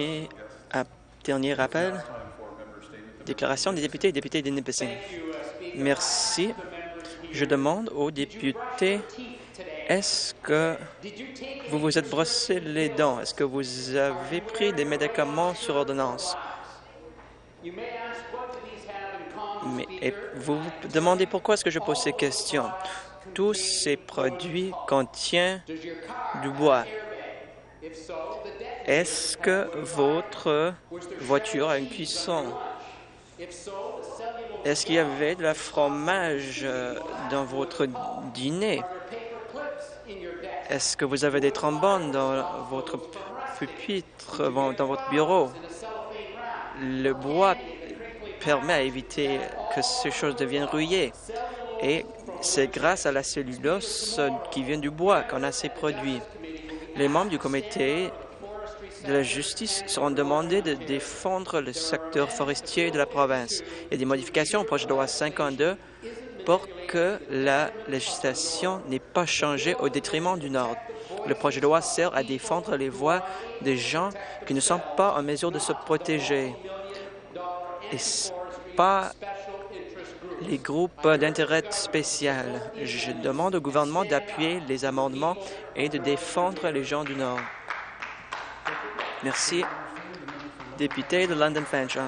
Dernier rappel. Déclaration des députés et députés de Nipissing. Merci. Je demande aux députés, est-ce que vous vous êtes brossé les dents? Est-ce que vous avez pris des médicaments sur ordonnance? Et vous vous demandez pourquoi est-ce que je pose ces questions. Tous ces produits contiennent du bois. Est-ce que votre voiture a une cuisson? Est-ce qu'il y avait de la fromage dans votre dîner? Est-ce que vous avez des trombones dans votre pupitre, dans votre bureau? Le bois permet à éviter que ces choses deviennent rouillées. Et c'est grâce à la cellulose qui vient du bois qu'on a ces produits. Les membres du comité de la justice seront demandés de défendre le secteur forestier de la province. Il y a des modifications au projet de loi 52 pour que la législation n'ait pas changé au détriment du Nord. Le projet de loi sert à défendre les voix des gens qui ne sont pas en mesure de se protéger et pas les groupes d'intérêt spécial. Je demande au gouvernement d'appuyer les amendements et de défendre les gens du Nord. Merci. Député de London Fanshawe.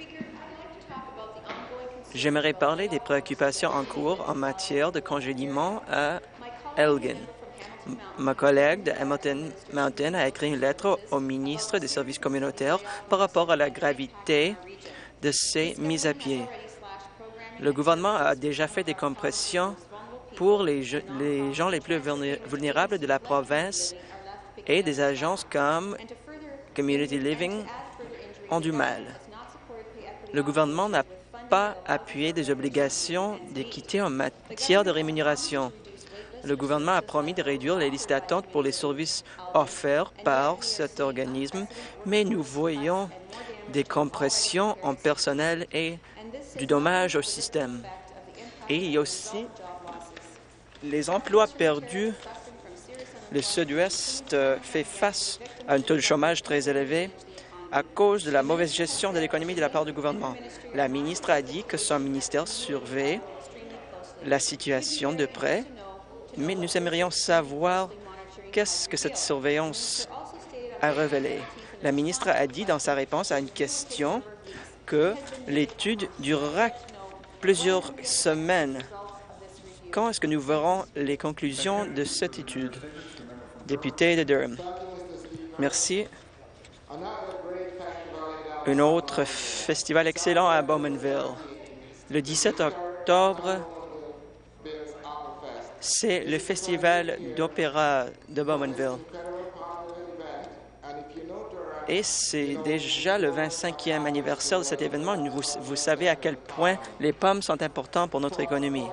J'aimerais parler des préoccupations en cours en matière de congédiement à Elgin. Ma collègue de Hamilton Mountain a écrit une lettre au ministre des Services communautaires par rapport à la gravité de ces mises à pied. Le gouvernement a déjà fait des compressions pour les gens les plus vulnérables de la province et des agences comme Community Living ont du mal. Le gouvernement n'a pas appuyé des obligations d'équité en matière de rémunération. Le gouvernement a promis de réduire les listes d'attente pour les services offerts par cet organisme, mais nous voyons des compressions en personnel et du dommage au système. Et il y a aussi les emplois perdus. Le Sud-Ouest fait face à un taux de chômage très élevé à cause de la mauvaise gestion de l'économie de la part du gouvernement. La ministre a dit que son ministère surveille la situation de près, mais nous aimerions savoir qu'est-ce que cette surveillance a révélé. La ministre a dit dans sa réponse à une question que l'étude durera plusieurs semaines. Quand est-ce que nous verrons les conclusions de cette étude? Député de Durham. Merci. Un autre festival excellent à Bowmanville. Le 17 octobre, c'est le festival d'opéra de Bowmanville. Et c'est déjà le 25e anniversaire de cet événement. Vous savez à quel point les pommes sont importantes pour notre économie.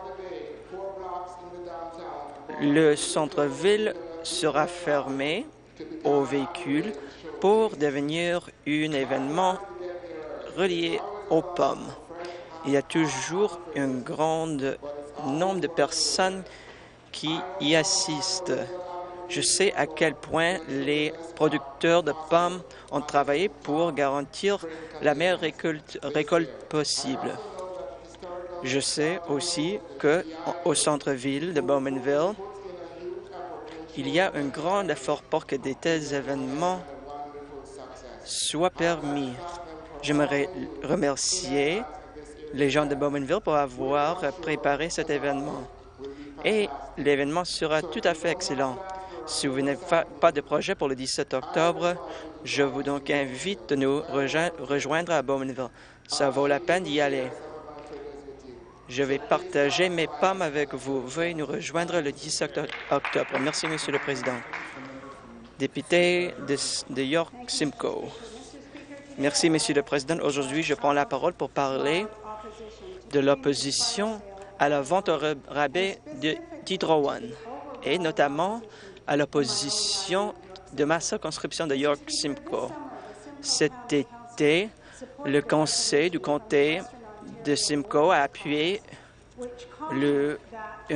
Le centre-ville sera fermé aux véhicules pour devenir un événement relié aux pommes. Il y a toujours un grand nombre de personnes qui y assistent. Je sais à quel point les producteurs de pommes ont travaillé pour garantir la meilleure récolte possible. Je sais aussi qu'au centre-ville de Bowmanville, il y a un grand effort pour que de tels événements soient permis. J'aimerais remercier les gens de Bowmanville pour avoir préparé cet événement. Et l'événement sera tout à fait excellent. Si vous n'avez pas de projet pour le 17 octobre, je vous donc invite de nous rejoindre à Bowmanville. Ça vaut la peine d'y aller. Je vais partager mes pommes avec vous. Veuillez nous rejoindre le 17 octobre. Merci, Monsieur le Président. Député de York Simcoe. Merci, Monsieur le Président. Aujourd'hui, je prends la parole pour parler de l'opposition à la vente au rabais d'Hydro One et notamment à l'opposition de ma circonscription de York Simcoe. Cet été, le conseil du comté de Simcoe a appuyé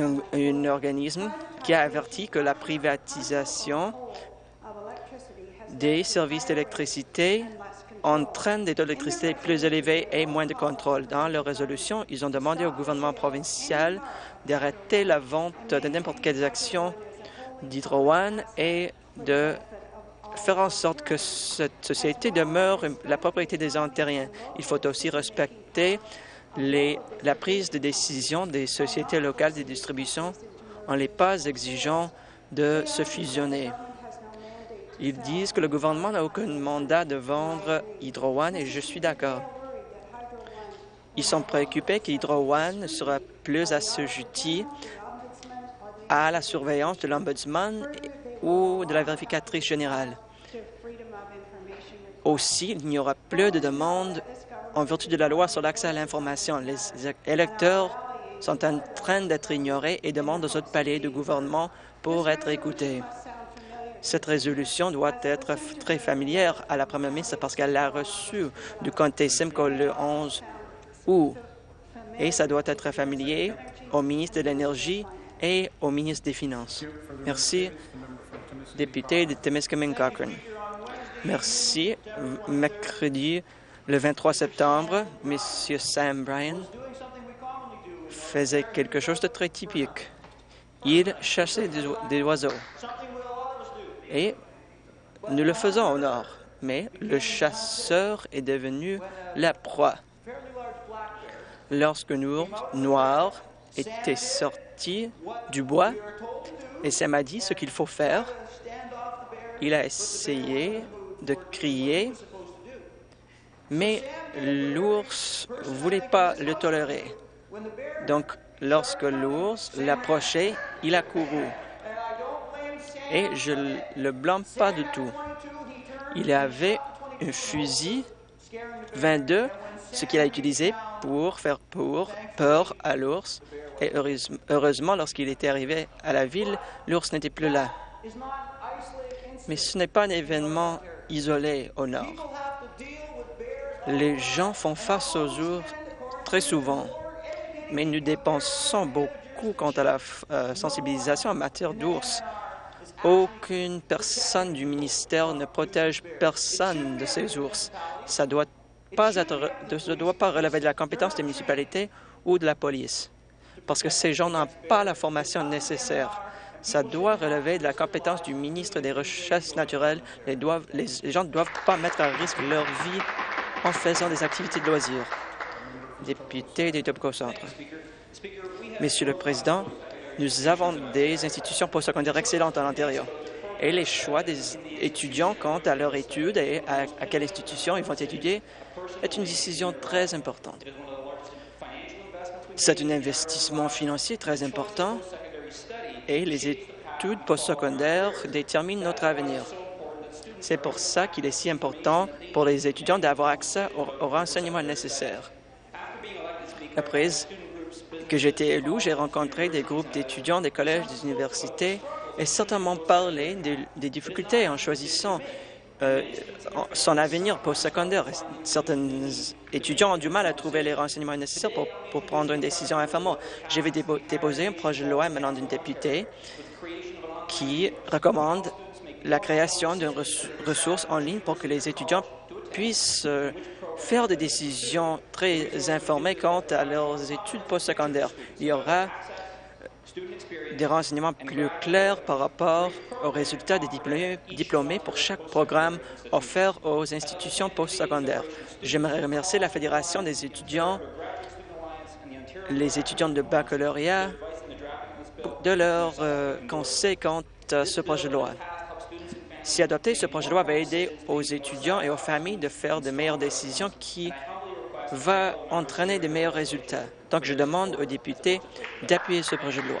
un organisme qui a averti que la privatisation des services d'électricité entraînent des taux d'électricité plus élevés et moins de contrôle. Dans leur résolution, ils ont demandé au gouvernement provincial d'arrêter la vente de n'importe quelles actions d'Hydro One et de faire en sorte que cette société demeure la propriété des Ontariens. Il faut aussi respecter la prise de décision des sociétés locales de distribution en les pas exigeant de se fusionner. Ils disent que le gouvernement n'a aucun mandat de vendre Hydro One et je suis d'accord. Ils sont préoccupés qu'Hydro One ne sera plus assujetti à la surveillance de l'Ombudsman ou de la vérificatrice générale. Aussi, il n'y aura plus de demandes en vertu de la loi sur l'accès à l'information. Les électeurs sont en train d'être ignorés et demandent aux autres paliers du gouvernement pour être écoutés. Cette résolution doit être très familière à la première ministre parce qu'elle l'a reçue du comté Simcoe le 11 août. Et ça doit être familier au ministre de l'Énergie et au ministre des Finances. Merci, député de Timiskaming Cochrane. Merci. Mercredi, le 23 septembre, M. Sam Bryan faisait quelque chose de très typique. Il chassait des oiseaux. Et nous le faisons au nord, mais le chasseur est devenu la proie. Lorsque nous, noir, était sorti du bois, et Sam a dit ce qu'il faut faire, il a essayé de crier, mais l'ours ne voulait pas le tolérer. Donc, lorsque l'ours l'approchait, il a couru. Et je ne le blâme pas du tout. Il avait un fusil 22, ce qu'il a utilisé pour faire peur à l'ours. Et heureusement, lorsqu'il était arrivé à la ville, l'ours n'était plus là. Mais ce n'est pas un événement isolé au nord. Les gens font face aux ours très souvent, mais nous dépensons beaucoup quant à la sensibilisation en matière d'ours. Aucune personne du ministère ne protège personne de ces ours. Ça ne doit pas relever de la compétence des municipalités ou de la police, parce que ces gens n'ont pas la formation nécessaire. Ça doit relever de la compétence du ministre des Ressources naturelles. Les gens ne doivent pas mettre à risque leur vie en faisant des activités de loisirs. Député des Etobicoke Centre. Monsieur le Président, nous avons des institutions postsecondaires excellentes en Ontario. Et les choix des étudiants quant à leur étude et à quelle institution ils vont étudier est une décision très importante. C'est un investissement financier très important et les études postsecondaires déterminent notre avenir. C'est pour ça qu'il est si important pour les étudiants d'avoir accès aux renseignements nécessaires. Après que j'ai été élu, j'ai rencontré des groupes d'étudiants des collèges, des universités et certainement parlé des difficultés en choisissant son avenir postsecondaire. Certains étudiants ont du mal à trouver les renseignements nécessaires pour prendre une décision information. Je vais déposer un projet de loi maintenant d'une députée qui recommande la création d'une ressource en ligne pour que les étudiants puissent faire des décisions très informées quant à leurs études postsecondaires. Il y aura des renseignements plus clairs par rapport aux résultats des diplômés pour chaque programme offert aux institutions postsecondaires. J'aimerais remercier la Fédération des étudiants, les étudiants de baccalauréat, de leur conseil quant à ce projet de loi. Si adopté, ce projet de loi va aider aux étudiants et aux familles de faire de meilleures décisions qui va entraîner de meilleurs résultats. Donc, je demande aux députés d'appuyer ce projet de loi.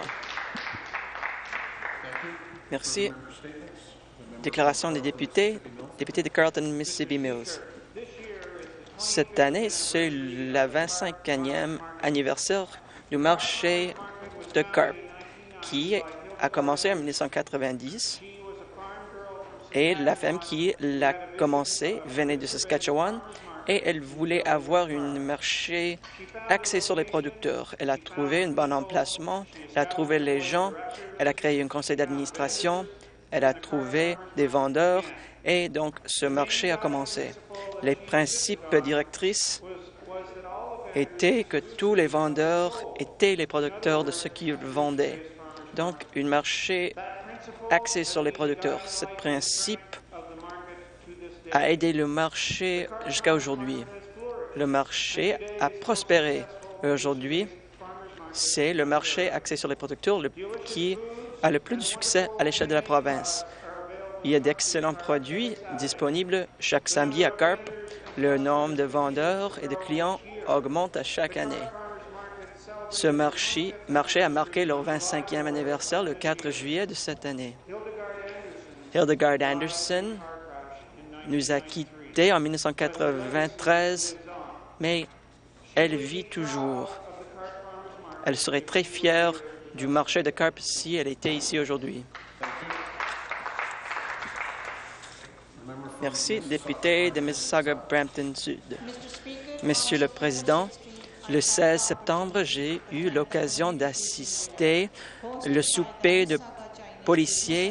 Merci. Déclaration des députés. Député de Carleton, Mississippi Mills. Cette année, c'est le 25e anniversaire du marché de carpe qui a commencé en 1990. Et la femme qui l'a commencé venait de Saskatchewan et elle voulait avoir un marché axé sur les producteurs. Elle a trouvé un bon emplacement, elle a trouvé les gens, elle a créé un conseil d'administration, elle a trouvé des vendeurs Et donc, ce marché a commencé. Les principes directrices étaient que tous les vendeurs étaient les producteurs de ce qu'ils vendaient. Donc, un marché axé sur les producteurs. Ce principe a aidé le marché jusqu'à aujourd'hui. Le marché a prospéré. Aujourd'hui, c'est le marché axé sur les producteurs qui a le plus de succès à l'échelle de la province. Il y a d'excellents produits disponibles chaque samedi à Carp. Le nombre de vendeurs et de clients augmente à chaque année. Ce marché a marqué leur 25e anniversaire le 4 juillet de cette année. Hildegard Anderson nous a quittés en 1993, mais elle vit toujours. Elle serait très fière du marché de Carp si elle était ici aujourd'hui. Merci, député de Mississauga-Brampton-Sud. Monsieur le Président, le 16 septembre, j'ai eu l'occasion d'assister au souper de policiers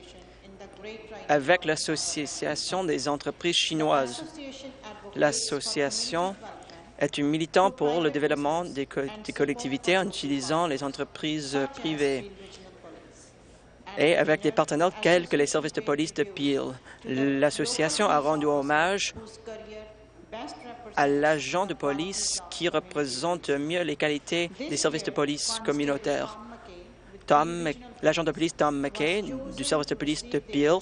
avec l'Association des entreprises chinoises. L'association est un militant pour le développement des collectivités en utilisant les entreprises privées et avec des partenaires tels que les services de police de Peel. L'association a rendu hommage à l'agent de police qui représente mieux les qualités des services de police communautaires. L'agent de police Tom McKay du service de police de Peel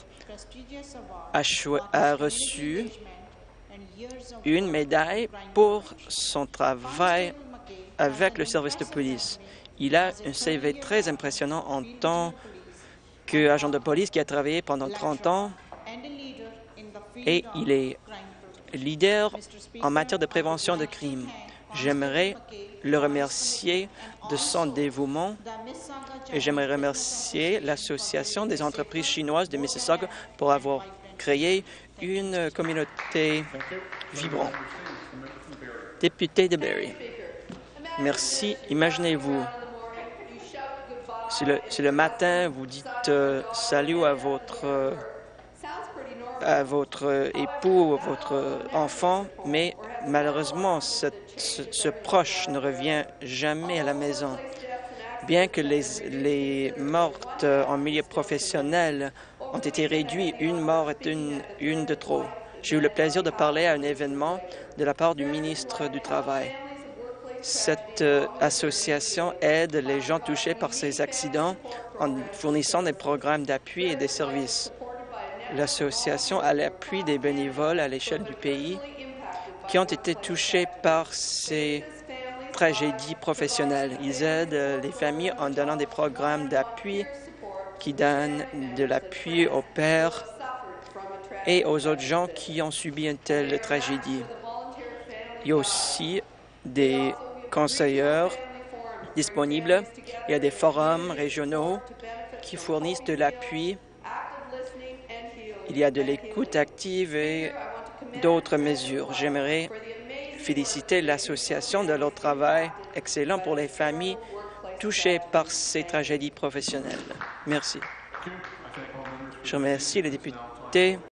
a reçu une médaille pour son travail avec le service de police. Il a un CV très impressionnant en tant qu'agent de police qui a travaillé pendant 30 ans et il est leader en matière de prévention de crimes. J'aimerais le remercier de son dévouement et j'aimerais remercier l'Association des entreprises chinoises de Mississauga pour avoir créé une communauté vibrante. Député de Barrie. Merci. Imaginez-vous, si le matin, vous dites salut à votre époux ou votre enfant, mais malheureusement, ce proche ne revient jamais à la maison. Bien que les mortes en milieu professionnel ont été réduites, une mort est une de trop. J'ai eu le plaisir de parler à un événement de la part du ministre du Travail. Cette association aide les gens touchés par ces accidents en fournissant des programmes d'appui et des services. L'association a l'appui des bénévoles à l'échelle du pays qui ont été touchés par ces tragédies professionnelles. Ils aident les familles en donnant des programmes d'appui qui donnent de l'appui aux pères et aux autres gens qui ont subi une telle tragédie. Il y a aussi des conseilleurs disponibles. Il y a des forums régionaux qui fournissent de l'appui. Il y a de l'écoute active et d'autres mesures. J'aimerais féliciter l'association de leur travail excellent pour les familles touchées par ces tragédies professionnelles. Merci. Je remercie les députés